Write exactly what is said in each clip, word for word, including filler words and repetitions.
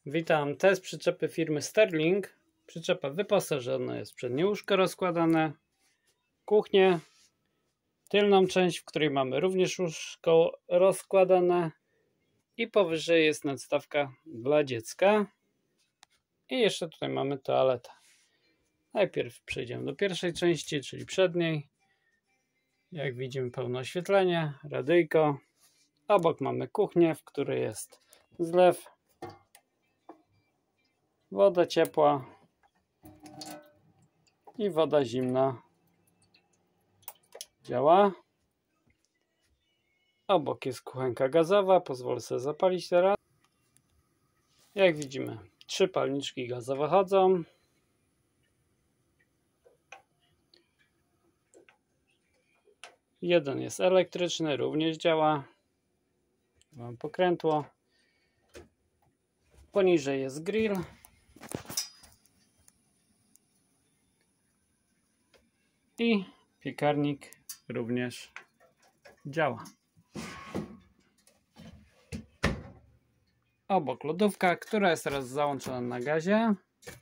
Witam, to jest przyczepy firmy Sterling. Przyczepa wyposażona jest w przednie łóżko rozkładane, kuchnię, tylną część, w której mamy również łóżko rozkładane i powyżej jest nadstawka dla dziecka i jeszcze tutaj mamy toaletę. Najpierw przejdziemy do pierwszej części, czyli przedniej. Jak widzimy, pełne oświetlenie, radyjko. Obok mamy kuchnię, w której jest zlew, woda ciepła i woda zimna działa. Obok jest kuchenka gazowa, pozwolę sobie zapalić teraz. Jak widzimy, trzy palniczki gazowe chodzą. Jeden jest elektryczny, również działa. Mam pokrętło. Poniżej jest grill. I piekarnik również działa. Obok lodówka, która jest teraz załączona na gazie.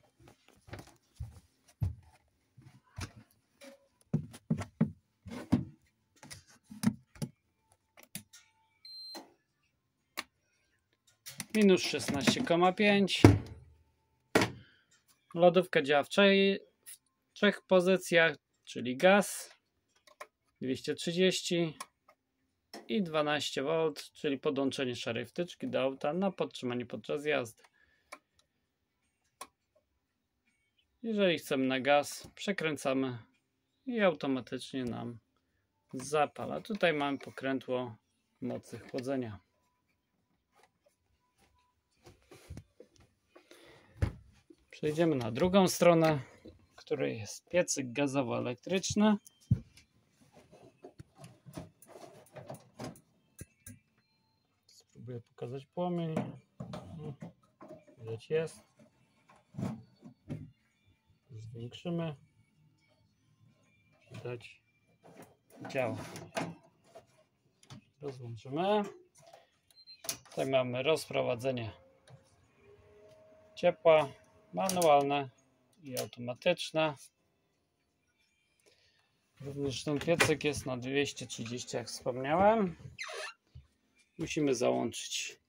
Minus szesnaście przecinek pięć. Lodówka działa w trzech, w trzech pozycjach, czyli gaz dwieście trzydzieści i dwanaście wolt, czyli podłączenie szarej wtyczki do auta na podtrzymanie podczas jazdy. Jeżeli chcemy na gaz, przekręcamy i automatycznie nam zapala. Tutaj mamy pokrętło mocy chłodzenia. Przejdziemy na drugą stronę, w której jest piecyk gazowo-elektryczny. Spróbuję pokazać płomień. Widać jest. Zwiększymy. Widać, działa. Rozłączymy. Tutaj mamy rozprowadzenie ciepła, manualne i automatyczne. Również ten piecyk jest na dwieście trzydzieści, jak wspomniałem. Musimy załączyć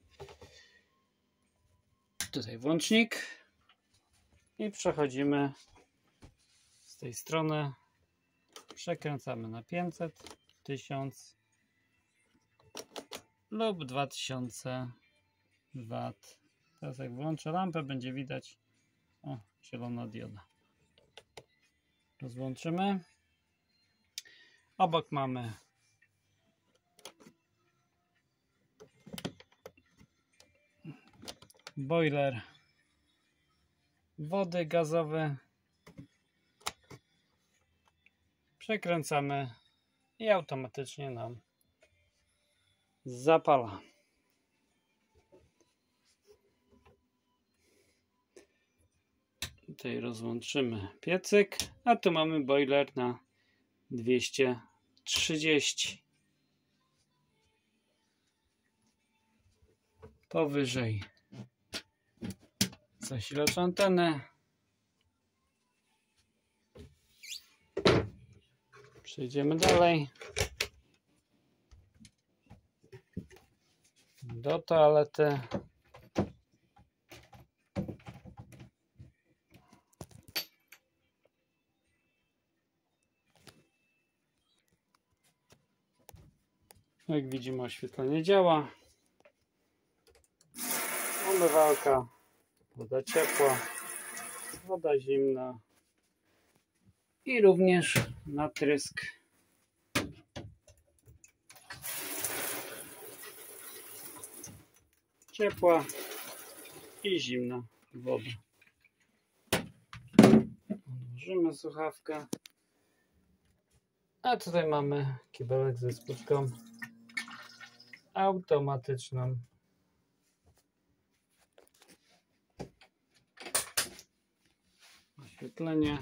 tutaj włącznik i przechodzimy z tej strony, przekręcamy na pięćset, tysiąc lub dwa tysiące watów. Teraz jak włączę lampę, będzie widać, o, zielona dioda. Rozłączymy. Obok mamy boiler wody gazowy. Przekręcamy i automatycznie nam zapala. Tutaj rozłączymy piecyk, a tu mamy boiler na dwieście trzydzieści. Powyżej zasilacz anteny. Przejdziemy dalej do toalety. Jak widzimy, oświetlenie działa. Umywalka, woda ciepła, woda zimna i również natrysk. Ciepła i zimna woda. Odłożymy słuchawkę. A tutaj mamy kibelek ze spłuczką automatyczną. Oświetlenie.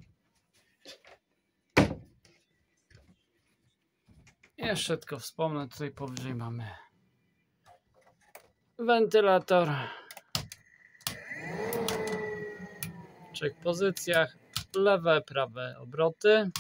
Jeszcze tylko wspomnę, tutaj powyżej mamy wentylator trzech pozycjach, lewe, prawe obroty.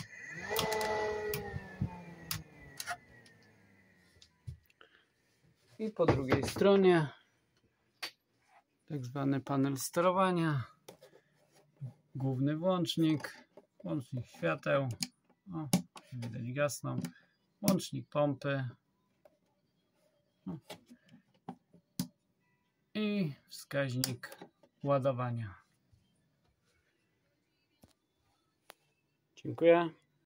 I po drugiej stronie tak zwany panel sterowania, główny włącznik, łącznik świateł, o, widać gasną, łącznik pompy o, i wskaźnik ładowania. Dziękuję.